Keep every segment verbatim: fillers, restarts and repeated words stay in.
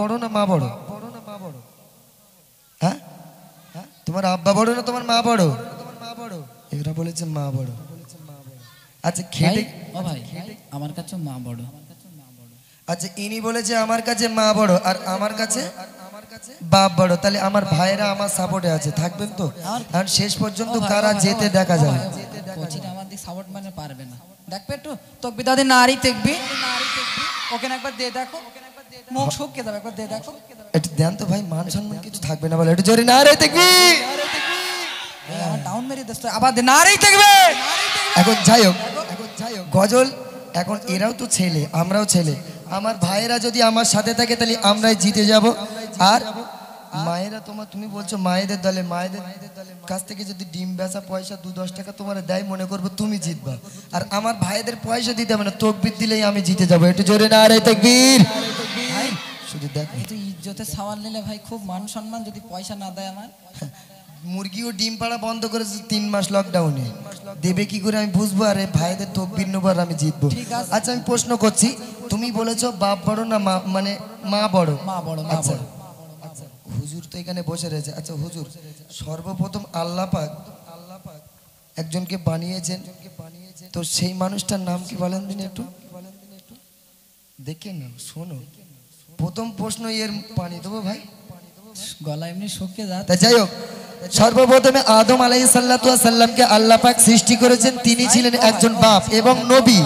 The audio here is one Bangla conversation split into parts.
বড় না মা বড়? হ্যাঁ, তোমার আব্বা বড় না তোমার মা বড়? এরা বলেছে মা বড়। আচ্ছা খেটে ও ভাই আমার কাছে মা বড়। আচ্ছা ইনি বলেছে আমার কাছে মা বড় আর আমার কাছে বাপ বড়। তাহলে আমার ভাইরা আমার সাপোর্টে আছে, থাকবেন তো? কারণ শেষ পর্যন্ত কারা যেতে দেখা যাবে। কোচিটা আমার দিক সাপোর্ট মানে পারবে না। দেখবে একটু তকবি দাদি নারী দেখবি, ওকে একবার দে দেখো, মুখ শুকিয়ে যাবে, একবার দে দেখো। একটু দেন তো ভাই, মান সম্মান কিছু থাকবে না বলে একটু জোরে নারী দেখবি। আমার ডাউন মেরে দেশ তো আবার দে নারী দেখবে। এখন যাই হোক, এখন যাই হোক গজল, এখন এরাও তো ছেলে আমরাও ছেলে, আমার ভাইয়েরা যদি আমার সাথে থাকে তাহলে আমরাই জিতে যাব। আর মায়েরা তোমার, তুমি বলছো মায়েদের দলে, মায়েদের কাছ থেকে যদি ডিম বেচা পয়সা দু দশ টাকা তোমার দেয়, মনে করবো তুমি জিতবা। আর আমার ভাইদের পয়সা দিতে হবে না, তকবির দিলেই আমি জিতে যাবো। একটু জোরে নারে তাকবীর। শুধু দেখ একটু ইজ্জতের সওয়াল নিলে ভাই খুব মান সম্মান, যদি পয়সা না দেয় আমার। মুরগি ও ডিম পাড়া বন্ধ করেছে তিন মাস লকডাউনে, দেবে কি করে আমি বুঝবো? আরে ভাইদের তকবির নেবার আমি জিতবো। আচ্ছা আমি প্রশ্ন করছি, তুমি বলেছো বাপ বড় না মা, মানে মা বড়? মা বড়, মা বড়। হুজুর তো এখানে বসে রয়েছে। আচ্ছা হুজুর, সর্বপ্রথম আল্লাহ পাক একজনকে বানিয়েছেন, তো সেই মানুষটার নাম কি বলেন দিন একটু? দেখে না, শোনো, প্রথম প্রশ্ন এর পানি দেবো ভাই, গলা এমনি শুকিয়ে যাচ্ছে। তা যাই হোক, সর্বপ্রথমে আদম আলাইহিস সালাতু ওয়াস সালামকে আল্লাহ পাক সৃষ্টি করেছেন, তিনি ছিলেন একজন বাপ এবং নবী।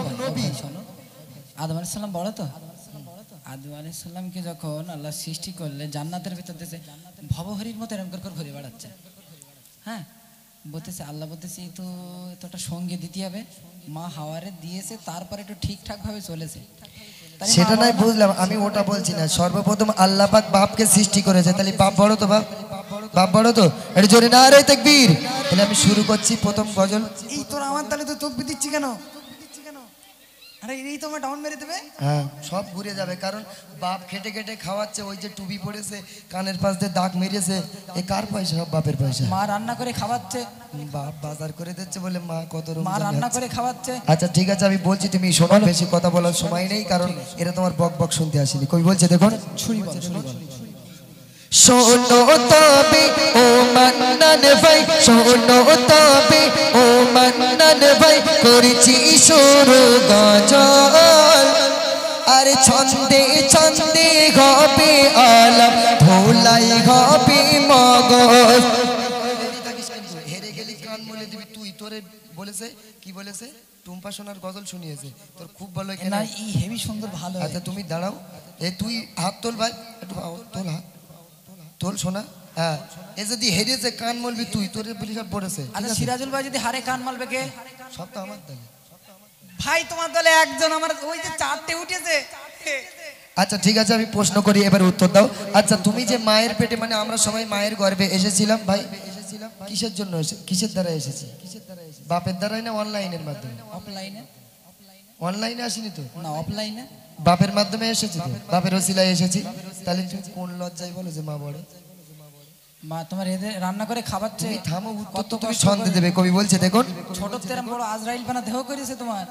আদম আলাইহিস সালাম বড় তো, আদম আলাইহিস সালামকে যখন আল্লাহ সৃষ্টি করলে জান্নাতের ভিতর দিয়েছে, ভবহরির মতো এরকম করে ঘুরে বেড়াচ্ছে। হ্যাঁ বলতেছে, আল্লাহ বলতেছে তো এতটা সঙ্গে দিতে হবে, মা হাওয়ারে দিয়েছে, তারপরে একটু ঠিকঠাক ভাবে চলেছে। সেটা নাই বুঝলাম, আমি ওটা বলছি না। সর্বপ্রথম আল্লাহ পাক বাপকে সৃষ্টি করেছে, তাহলে বাপ বড় তো? বাপ বাপ বড় তো? এটা জোরে নারে তাকবীর। তাহলে আমি শুরু করছি প্রথম গজল। এই তোর আমার তাহলে তো তকবীর দিচ্ছি কেন? আরে এই তো আমার ডাউন মেরে দেবে। হ্যাঁ সব ঘুরে যাবে, কারণ বাপ খেটে খেটে খাওয়াচ্ছে, ওই যে টুপি পড়েছে, কানের পাশ দিয়ে দাগ মেরেছে, এ কার পয়সা? সব বাপের পয়সা। মা রান্না করে খাওয়াচ্ছে, বাপ বাজার করে দিচ্ছে বলে মা কত মা রান্না করে খাওয়াচ্ছে। আচ্ছা ঠিক আছে আমি বলছি, তুমি শোনো, বেশি কথা বলার সময় নেই, কারণ এরা তোমার বক বক শুনতে আসেনি। কই বলছে দেখুন, ছুরি বল, ছুরি বল। শোনো তবে ও মান্নান ভাই, শোনো তবে ও মান্নান ভাই, করেছি শুরু গজল, আর ছন্দে ছন্দে হবে আলাপ, ধোলাই হবে মগজ। হেরে গেলি কান মলে দিবি তুই, তোরে বলেছে কি বলেছে? টুম্পা সোনার গজল শুনিয়েছে, তোর খুব ভালো না এই হেভি সুন্দর ভালো। আচ্ছা তুমি দাঁড়াও, এ তুই হাত তোল ভাই, একটু তোল হাত তোল শোনা। হ্যাঁ এ যদি হেরেছে কান মলবি তুই, তোর বলি সব পড়েছে। আচ্ছা সিরাজুল ভাই যদি হারে কান মালবে কে? সব তো আমার দলে ভাই, তোমার দলে একজন, আমার ওই যে চারটে উঠেছে। আচ্ছা ঠিক আছে আমি প্রশ্ন করি, এবার উত্তর দাও। আচ্ছা তুমি যে মায়ের পেটে, মানে আমরা সবাই মায়ের গর্ভে এসেছিলাম ভাই, এসেছিলাম কিসের জন্য? কিসের দ্বারা এসেছি? বাপের দ্বারাই না অনলাইনের মাধ্যমে? অফলাইনে। অনলাইনে আসিনি তো, না অফলাইনে, বাপের মাধ্যমে এসেছি তো, বাপের ওসিলায় এসেছি। তাহলে তুমি কোন লজ্জায় বলো যে মা বড়? মা তোমার এদের রান্না করে খাওয়াচ্ছে। থামো, উত্তর তো তুমি সন্দেহ দেবে। কবি বলছে দেখুন, ছোট তেরম বড় আজরাইল পানা দেহ করেছে তোমার।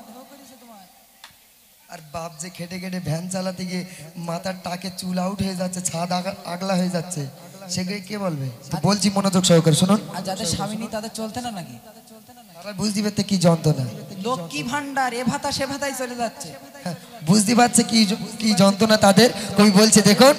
আর বাপ যে খেটে খেটে ভ্যান চালাতে গিয়ে মাথার টাকে চুল আউট হয়ে যাচ্ছে, ছাদ আগলা হয়ে যাচ্ছে, সেগুলো কে বলবে? তো বলছি মনোযোগ সহকারে শুনুন। আর যাদের স্বামী নেই তাদের চলতে না নাকি? তারা বুঝতে পারতে কি যন্ত্রণা, লক্ষ্মী ভান্ডার এ ভাতা সে ভাতাই চলে যাচ্ছে, বুঝতে পারছে কি কি যন্ত্রণা তাদের। কবি বলছে দেখুন,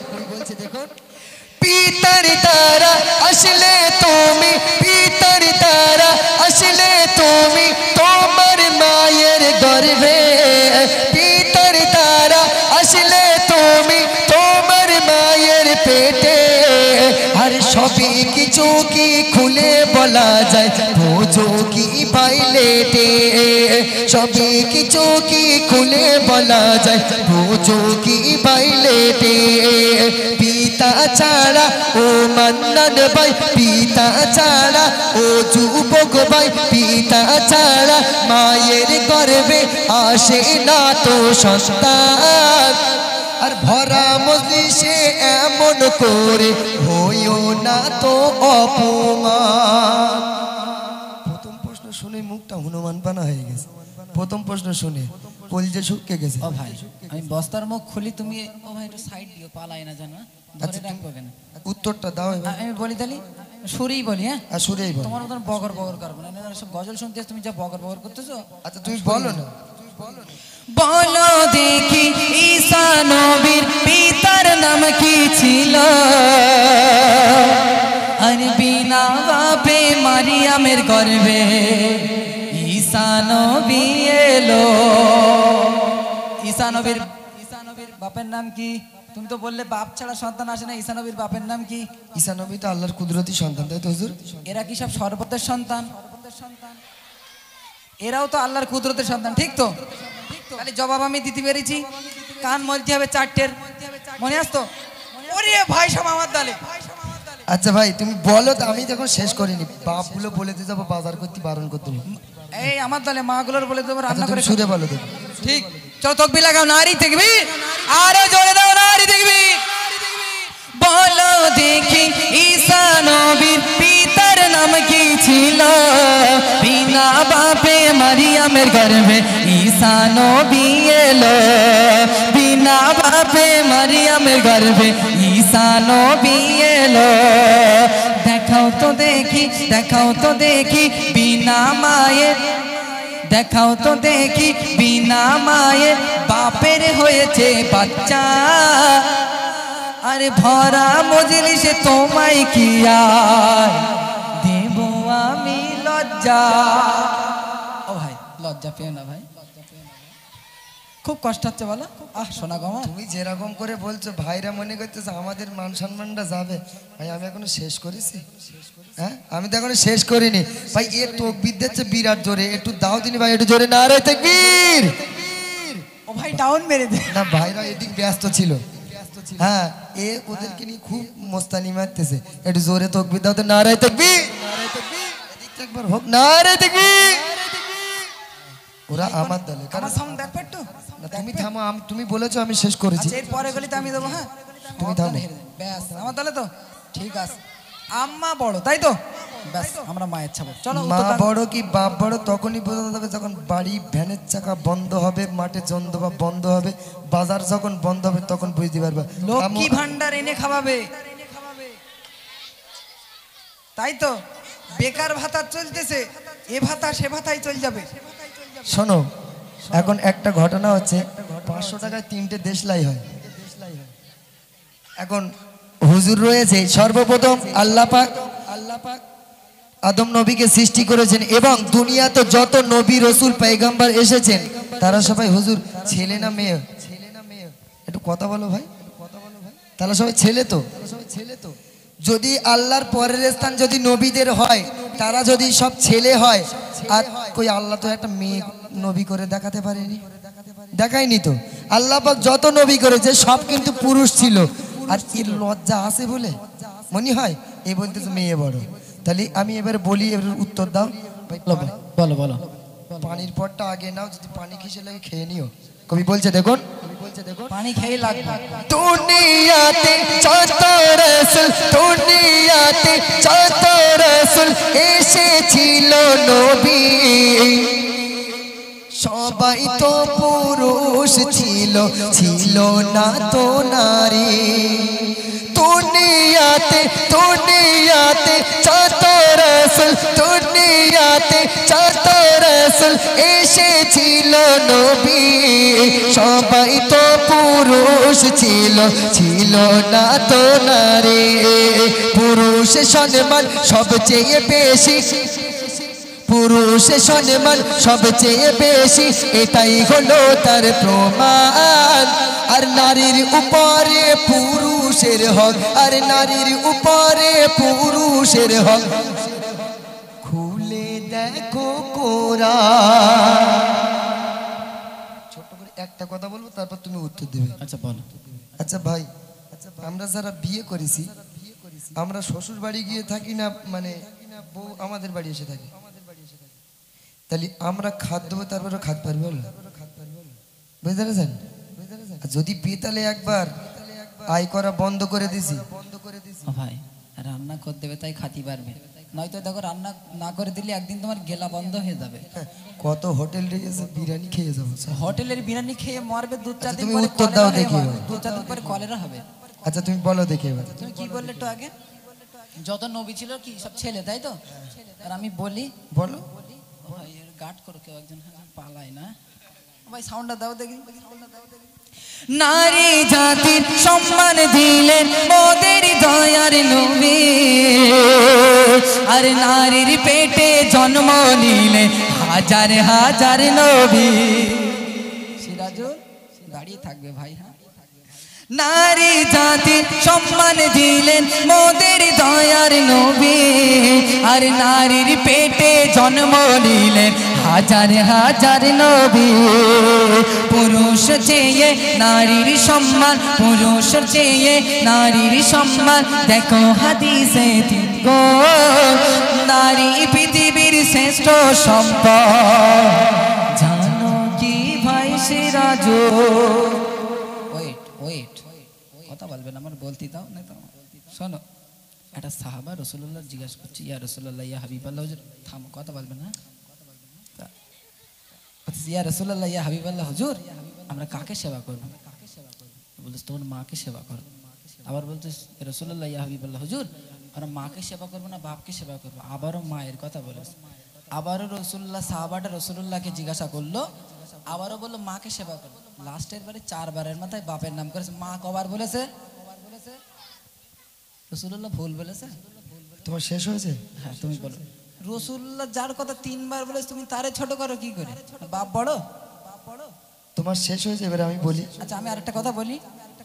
পিতার তারা আসলে তুমি, পিতার তারা আসলে তুমি, তোমার মায়ের গর্ভে, পিতার তারা আসলে তুমি, তোমার মায়ের পেটে, আর সবই কিছু কি খুলে বলা যায়, বোঝো কি পাইলেটে, সবই কিছু কি খুলে বলা যায়, বোঝো কি পাইলেটে, পিতা ছাড়া ও মান্নান ভাই, পিতা ছাড়া ও যুবক ভাই, পিতা ছাড়া মায়ের গর্ভে আসে না তো সন্তান, আর ভরা মজলিসে এমন করে হইও না তো অপমান। প্রথম প্রশ্ন শুনে মুখটা হনুমান পানা হয়ে গেছে। প্রথম প্রশ্ন শুনে কলজে শুকিয়ে গেছে। ও ভাই আমি বস্তার মুখ খুলি, তুমি ও ভাই একটু সাইড দিও, পালাই না জানো, ধরে রাখবো কেন? উত্তরটা দাও এবার। আমি বলি তাহলে সুরেই বলি, হ্যাঁ আর সুরেই বল। তোমার মতন বগর বগর করবো না, সব গজল শুনতে তুমি যা বগর বগর করতেছো। আচ্ছা তুমি বলো না। বলো দেখি ঈসা নবীর পিতার নাম কি ছিল? আর বিনা বাপে মারিয়ামের গর্ভে ঈসা নবী এলো। ঈসা নবীর ঈসা নবীর বাপের নাম কি? তুমি তো বললে বাপ ছাড়া সন্তান আসে না, ঈসা নবীর বাপের নাম কি? ঈসা নবী তো আল্লাহর কুদরতি সন্তান, তাই তো হুজুর? এরা কি সব শরবতের সন্তান? এরাও তো আল্লাহর কুদরতের সন্তান, ঠিক তো? তাহলে জবাব আমি দিতে পেরেছি, কান মলতে হবে চারটের, মনে আসতো? ওরে ভাই সব আমার দলে। আচ্ছা ভাই তুমি বলো তো, আমি যখন শেষ করিনি বাপগুলো বলে দিয়ে যাবো বাজার করতে বারণ করতে। এই আমার দলে মাগুলোর বলে দেবো রান্না করে সুরে বলো তো। ঠিক, চলো তকবির লাগাও, নারী দেখবি, আরে জোরে দাও, নারী দেখবি। বলো দেখি ঈসা নবীর পিতার নাম কি ছিল? বিনা বাপে মারিয়ামের গর্ভে ঈসা নবী এলো। বিনা বাপে মারিয়ামের গর্ভে ঈসা নবী এলো। দেখাও তো দেখি, দেখাও তো দেখি বিনা মায়ের, দেখাও তো দেখি বিনা মায়ের বাপের হয়েছে বাচ্চা। আরে ভরা মজলিসে তোমায় কি আর দেব আমি লজ্জা। ও ভাই লজ্জা পেও না ভাই, খুব কষ্ট হচ্ছে বলো। আহ শোনা গো, তুমি যেরকম করে বলছো ভাইরা মনে করতেছে আমাদের মান সম্মানটা যাবে। ভাই আমি এখনো শেষ করেছি? হ্যাঁ আমি তো এখনো শেষ করিনি ভাই। এ তকবীর দিচ্ছে বিরাট জোরে, একটু দাও দিনি ভাই, একটু জোরে নারে তাকবীর। ও ভাই ডাউন মেরে দে না ভাইরা এদিক ব্যস্ত ছিল। হ্যাঁ এ ওদেরকে নিয়ে খুব মোস্তানি মারতেছে, একটু জোরে তকবীর দাও তো, নারে তাকবীর। এদিকটা একবার হোক, নারে তাকবীর। ওরা আমার দলে, কারণ সাউন্ড দেখো একটু। তুমি থামো, আমি তুমি বলেছো আমি শেষ করেছি। এর পরে গলিতে আমি দেবো, হ্যাঁ তুমি থামো। ব্যাস আমার দলে তো ঠিক আছে। আম্মা বড় তাই তো, ব্যাস আমরা মায়ের ছাবো। চলো মা বড় কি বাপ বড় তখনই বোঝানো যাবে যখন বাড়ি ভ্যানের চাকা বন্ধ হবে, মাঠে জন্দবা বন্ধ হবে, বাজার যখন বন্ধ হবে তখন বুঝতে পারবে। লক্ষ্মী ভান্ডার এনে খাওয়াবে, তাই তো? বেকার ভাতা চলতেছে, এ ভাতা সে ভাতাই চল যাবে। শোনো এখন একটা ঘটনা হচ্ছে, পাঁচশো টাকায় তিনটে দেশলাই হয়। এখন হুজুর রয়েছে, সর্বপ্রথম আল্লাহ পাক আল্লাহ পাক আদম নবীকে সৃষ্টি করেছেন এবং দুনিয়াতে যত নবী রসুল পয়গম্বর এসেছেন তারা সবাই হুজুর ছেলে না মেয়ে? ছেলে না মেয়ে? একটু কথা বলো ভাই, কথা বলো ভাই। তারা সবাই ছেলে তো, সবাই ছেলে তো। যদি আল্লাহর পরের স্থান যদি নবীদের হয়, তারা যদি সব ছেলে হয়, আর কই আল্লাহ তো একটা মেয়ে নবী করে দেখাতে পারেনি, দেখায়নি তো। আল্লাহ পাক যত নবী করেছে সব কিন্তু পুরুষ ছিল, আর এর লজ্জা আছে বলে মনে হয় এ বলতেছে মেয়ে বড়। তাহলে আমি এবার বলি, এবার উত্তর দাও। বলো বলো। পানির পটটা আগে নাও, যদি পানি খিসে লাগে খেয়ে নিও। কবি বলছে দেখুন, কবি বলছে দেখুন, পানি খেয়ে লাগবে। দুনিয়াতে যত রাসূল, দুনিয়াতে যত রাসূল এসেছিল নবী, সবাই তো পুরুষ ছিল, ছিল না তো নারী। দুনিয়াতে দুনিয়াতে যত রাসূল, দুনিয়াতে যত রাসূল এসেছিল নবী, সবাই তো পুরুষ ছিল, ছিল না তো নারী। পুরুষের সম্মান সবচেয়ে বেশি, পুরুষের সম্মান সবচেয়ে বেশি, এটাই হলো তার প্রমাণ। আর নারীর উপরে পুরুষের হক, আর নারীর উপরে পুরুষের হক, খুলে দেখো কোরআন। ছোট করে একটা কথা বলবো, তারপর তুমি উত্তর দেবে। আচ্ছা বলো। আচ্ছা ভাই, আমরা যারা বিয়ে করেছি, আমরা শ্বশুর বাড়ি গিয়ে থাকি না, মানে বউ আমাদের বাড়ি এসে থাকে, তাহলে আমরা খাদ দেবো তারপরে খাদ পারবো, বুঝতে পেরেছেন? যদি পিতালে একবার আয় করা বন্ধ করে দিছি, ও ভাই রান্না করে দেবে তাই খাতি পারবে, নয়তো দেখো রান্না না করে দিলে একদিন তোমার গেলা বন্ধ হয়ে যাবে। কত হোটেল রেখেছে, বিরিয়ানি খেয়ে যাবো স্যার। হোটেলের বিরিয়ানি খেয়ে মরবে, দু চার দিন তুমি পরে উত্তর দাও কলেরা দেখি হবে, এবার। দু চার দিন পরে কলেরা হবে। আচ্ছা তুমি বলো দেখি এবার। তুমি কি বললে একটু আগে? যত নবী ছিল কি সব ছেলে, তাই তো? আর আমি বলি, বলো। ভাই এর গার্ড করো কেউ একজন, হ্যাঁ, পালাই না ভাই, সাউন্ডটা দাও দেখি। নারী জাতির সম্মান দিলেন মোদের দয়ার নবী, আর নারীর পেটে জন্ম নিলেন হাজার হাজার নবী। সিরাজুল দাঁড়িয়ে থাকবে ভাই, হ্যাঁ। নারী জাতির সম্মান দিলেন মোদের দয়ার নবী, আর নারীর পেটে জন্ম নিলেন হাজার হাজার নবী। পুরুষ চেয়ে নারীর সম্মান, পুরুষ চেয়ে নারীর সম্মান, দেখো হাদিসে তিন গুণ, নারী পৃথিবীর শ্রেষ্ঠ সম্পদ, জানো কি ভাই সিরাজুল? ওয়েট ওয়েট কথা বলবেন, আমার বলতে দাও না তো। শোনো, একটা সাহাবা রসুল্লাহ জিজ্ঞাসা করছে, ইয়া রসুল্লাহ ইয়া হাবিবাল্লাহ হুজুর, থামো, কথা বলবেন না। ইয়া রসুল্লাহ ইয়া হাবিবাল্লাহ হুজুর, আমরা কাকে সেবা করবো? বলতে তোমার মাকে সেবা করো। আবার বলতে রসুল্লাহ ইয়া হাবিবাল্লাহ হুজুর, আমরা মাকে সেবা করবো না বাপকে সেবা করবো? আবারও মায়ের কথা বলেছে। আবারও রসুল্লাহ, সাহাবাটা রসুল্লাহকে জিজ্ঞাসা করলো, আবারও বললো মাকে সেবা করবো। লাস্টের বারে চারবারের মাথায় বাপের নাম করেছে। মা কবার বলেছে? রসুল্লাহ ভুল বলেছে? তোমার শেষ হয়েছে? হ্যাঁ তুমি বলো। রসুল্লাহ যার কথা তিনবার বলেছে, তুমি তারে ছোট করো কি করে? বাপ বড়? তোমার শেষ হয়েছে, এবারে আমি বলি। আচ্ছা আমি আরেকটা কথা বলি,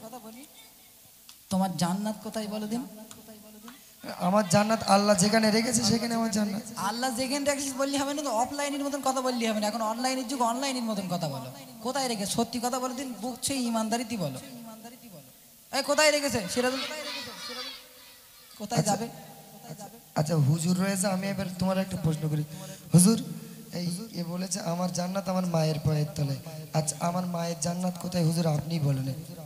তোমার জান্নাত কোথায় বলো দিন? আমার জান্নাত আল্লাহ যেখানে রেখেছে সেখানে আমার জান্নাত। আল্লাহ যেখানে রেখেছিস বললি হবে না তো, অফলাইনের মতন কথা বললি হবে না। এখন অনলাইনের যুগ, অনলাইনের মতন কথা বলো। কোথায় রেখেছে সত্যি কথা বলো দিন, বুঝছে ইমানদারিতে বলো। এই কোথায় রেখেছে সিরাজুল? কোথায় যাবে? আচ্ছা হুজুর রয়েছে, আমি এবার তোমার একটা প্রশ্ন করি। হুজুর এই এ বলেছে আমার জান্নাত আমার মায়ের পায়ের তলায়। আচ্ছা আমার মায়ের জান্নাত কোথায় হুজুর, আপনি বলেন।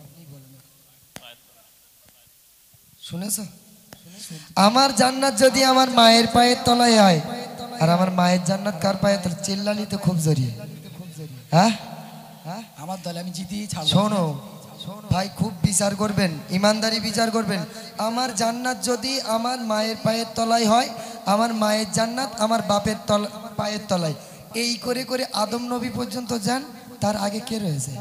শুনেছো? আমার জান্নাত যদি আমার মায়ের পায়ের তলায় হয়, আর আমার মায়ের জান্নাত কার পায়ের তলায়? চিল্লালি তো খুব জড়িয়ে, হ্যাঁ হ্যাঁ আমার দলে আমি জিতেই ছাড়ব। শোনো ভাই, খুব বিচার করবেন, ইমানদারি বিচার করবেন। আমার জান্নাত যদি আমার মায়ের পায়ের তলায় হয়, আমার মায়ের জান্নাত আমার বাপের তলা পায়ের তলায়, এই করে করে আদম নবী পর্যন্ত যান। তার আগে কে রয়েছে?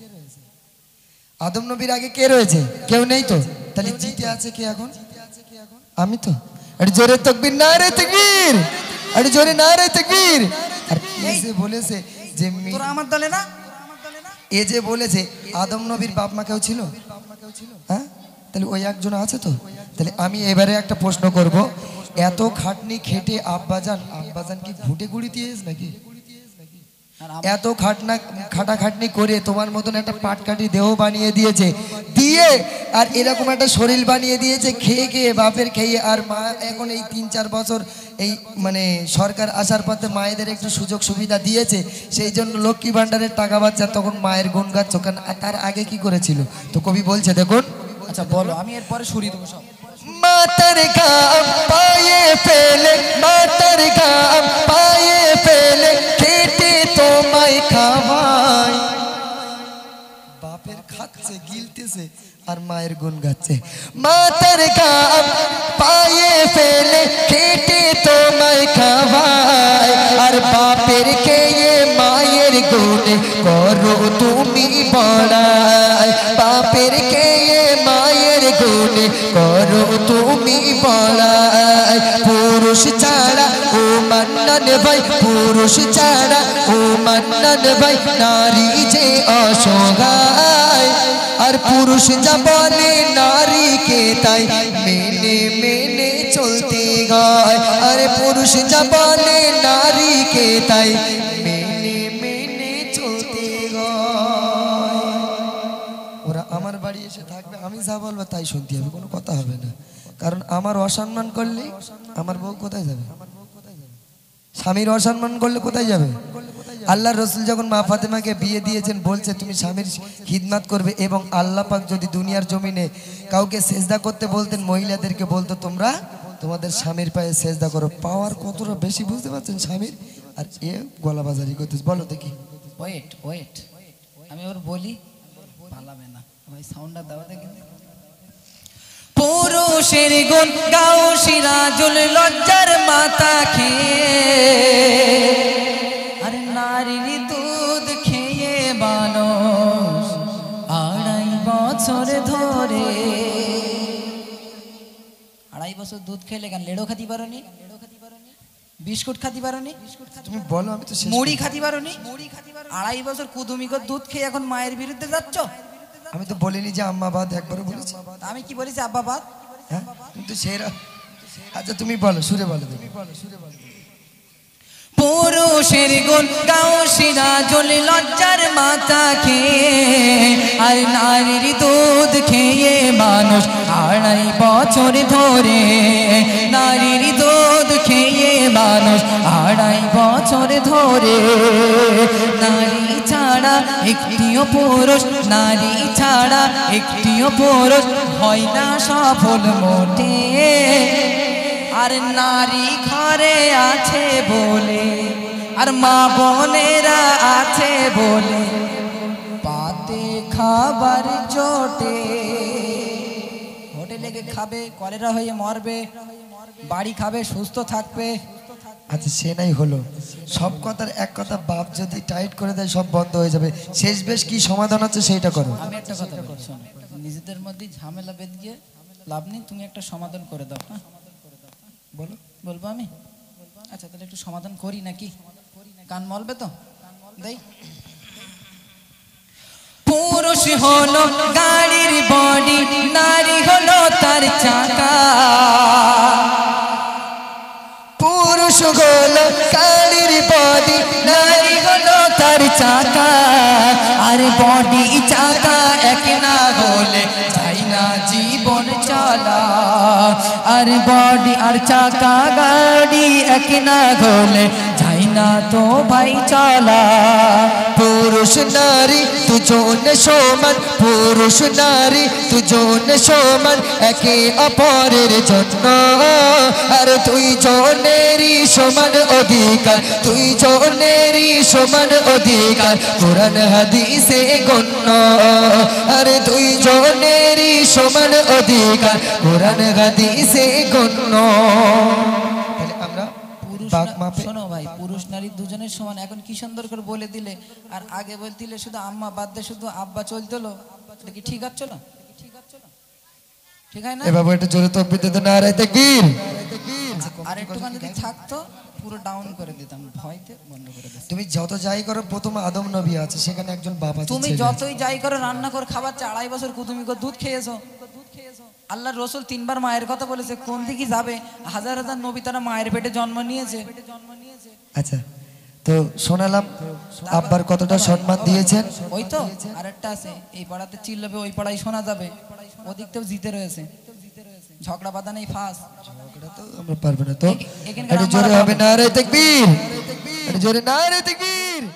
আদম নবীর আগে কে রয়েছে? কেউ নেই তো। তাহলে জিতে আছে কে এখন? আমি তো। আরে জোরে তাকবীর, নারে তাকবীর, আরে জোরে নারে তাকবীর। আর এই যে বলেছে যে তোরা আমার দলে না, এ যে বলেছে আদম নবীর বাপ মা কেউ ছিল? হ্যাঁ, তাহলে ওই একজন আছে তো। তাহলে আমি এবারে একটা প্রশ্ন করব, এত খাটনি খেটে আব্বাজান, আব্বাজান কি ঘুঁটে গুড়ি দিয়েছ নাকি? এত খাটনা খাটাখাটনি করে তোমার মতন একটা পাটকাঠি দেহ বানিয়ে দিয়েছে, দিয়ে আর এরকম একটা শরীর বানিয়ে দিয়েছে খেয়ে খেয়ে, বাপের খেয়ে। আর মা এখন এই তিন চার বছর এই মানে সরকার আসার পথে মায়েদের একটু সুযোগ সুবিধা দিয়েছে, সেই জন্য লক্ষ্মী ভাণ্ডারের টাকা পাচ্ছে। তখন মায়ের গুণ গাচ্ছ কেন? তার আগে কি করেছিল? তো কবি বলছে দেখুন। আচ্ছা বলো, আমি এরপরে সরিয়ে দেবো সব। মাতার গাম পায়ে ফেলে, মাতার গাম পায়ে ফেলে খেটে তোমায় খাওয়াই। বাপের খাচ্ছে গিলতেছে আর মায়ের গুণ গাচ্ছে। মাতার গাম পায়ে ফেলে খেটে তোমায় খাওয়াই, আর বাপের খেয়ে মায়ের গুণে করো তুমি বড়াই। বাপের খেয়ে মায়ের গুণে করো তুমি বড়াই। পুরুষ ছাড়া ও মান্নান ভাই, পুরুষ ছাড়া ও মান্নান ভাই, নারী যে অসহায়। আর পুরুষ যা বলে নারীকে তাই মেনে মেনে চলতে গায়। আরে পুরুষ যা বলে নারীকে তাই মেনে মেনে চলতে গায়। ওরা আমার বাড়ি এসে থাকবে, আমি যা বলবো তাই শুনতে হবে, কোনো কথা হবে না। কারণ আমার অসম্মান করলে আমার বউ কোথায় যাবে? স্বামীর অসম্মান করলে কোথায় যাবে? আল্লাহ রসুল যখন মা ফাতেমাকে বিয়ে দিয়েছেন বলছে তুমি স্বামীর খিদমত করবে, এবং আল্লাহ পাক যদি দুনিয়ার জমিনে কাউকে সেজদা করতে বলতেন মহিলাদেরকে বলতো তোমরা তোমাদের স্বামীর পায়ে সেজদা করো। পাওয়ার কতটা বেশি বুঝতে পারছেন স্বামীর, আর এ গলা বাজারি করতেছে। বলো দেখি। ওয়েট ওয়েট আমি ওর বলি পালাবে না ভাই, সাউন্ডটা দাও দেখি। পুরুষের গুণ গাও সিরাজুল লজ্জার মাথা খেয়ে, আরে নারীর দুধ খেয়ে মানুষ আড়াই বছর ধরে। আড়াই বছর দুধ খেলে কেন লেড়ো খাতি পারোনি, বিস্কুট খাতি পারোনি, তুমি বলো আমি তো শেষ মুড়ি করছি। খাতি পারোনি, আড়াই বছর কুদুমিকর দুধ খেয়ে এখন মায়ের বিরুদ্ধে যাচ্ছ। আমি তো বলিনি যে আম্মা বাদ, একবারও বলেছি। আমি কি বলেছি আব্বা বাদ? হ্যাঁ কিন্তু সেরা। আচ্ছা তুমি বলো, সুরে বলো দেখি। বলো সুরে বলো। পুরুষের গুণ গাও সিরাজুল লজ্জার মাথা খেয়ে, আর নারীর দুধ খেয়ে মানুষ আড়াই বছর ধরে। নারীর দুধ খেয়ে মানুষ আড়াই বছর ধরে। নারী ছাড়া একটিও পুরুষ, নারী ছাড়া একটিও পুরুষ হয় না সফল মোটে। আর নারী ঘরে আছে বলে, আর মা বোনেরা আছে বলে পাতে খাবার জোটে। হোটেলে গিয়ে খাবে, কলেরা হয়ে মরবে, বাড়ি খাবে সুস্থ থাকবে। আচ্ছা সে নাই হলো, সব কথার এক কথা বাপ যদি টাইট করে দেয় সব বন্ধ হয়ে যাবে। শেষ বেশ কি সমাধান আছে সেইটা করো। আমি একটা কথা বলি শোনো, নিজেদের মধ্যে ঝামেলা বেঁধে গিয়ে লাভ নেই, তুমি একটা সমাধান করে দাও। হ্যাঁ বলো। বলবো আমি? আচ্ছা তাহলে একটু সমাধান করি নাকি? কান মলবে তো দেই। পুরুষ হলো গাড়ির বডি, নারী হলো তার চাকা। পুরুষ হলো গাড়ির বডি, নারী হলো তার চাকা। আর বডি চাকা এক না হলে যাই না জীবন চলা। আর বডি আর চাকা গাড়ি এক না হলে যাই না তো ভাই চলা। পুরুষ নারী দুজন সমান, পুরুষ নারী দুজন সমান একে অপরের জন্য। আর দুই জনেরই সমান অধিকার, দুই জনেরই সমান অধিকার কোরআন হাদিসে গণ্য। আর দুই জনেরই সমান অধিকার কোরআন হাদিসে গণ্য। তাহলে আমরা পুরুষ বাক না- মাপে শোনো ভাই, পুরুষ নারী দুজনের সমান। এখন কি সুন্দর করে বলে দিলে, আর আগে বলতিলে শুধু আম্মা বাদ দিয়ে শুধু আব্বা চলতো। এটা কি ঠিক আছে? ঠিক হয় না? এ বাবু একটু জোরে তাকবীর দিতে না, নারায়ে তাকবীর। আর একটুখানি যদি থাকতো পুরো ডাউন করে দিতাম, ভয়তে বন্ধ করে দিতাম। তুমি যত যাই করো প্রথম আদম নবী আছে, সেখানে একজন বাপ আছে। তুমি ছেলে আছে। যতই যাই করো রান্না করে খাবার চা, আড়াই বছর কুতুমি করে দুধ খেয়েছো। আল্লাহ রসুল তিনবার মায়ের কথা বলেছে, কোন দিকে যাবে? হাজার হাজার নবী তারা মায়ের পেটে জন্ম নিয়েছে। আচ্ছা তো শোনালাম আব্বার কতটা সম্মান দিয়েছেন। ওই তো আরেকটা আছে, এই পাড়াতে চিল্লাবে ওই পাড়ায় শোনা যাবে, ওদিক থেকেও জিতে রয়েছে। ঝগড়া বাঁধা নেই ফাঁস। ঝগড়া তো আমরা পারবো না তো। এখানে একটু জোরে হবে, নারায়ে তাকবীর। একটু জোরে নারায়ে তাকবীর।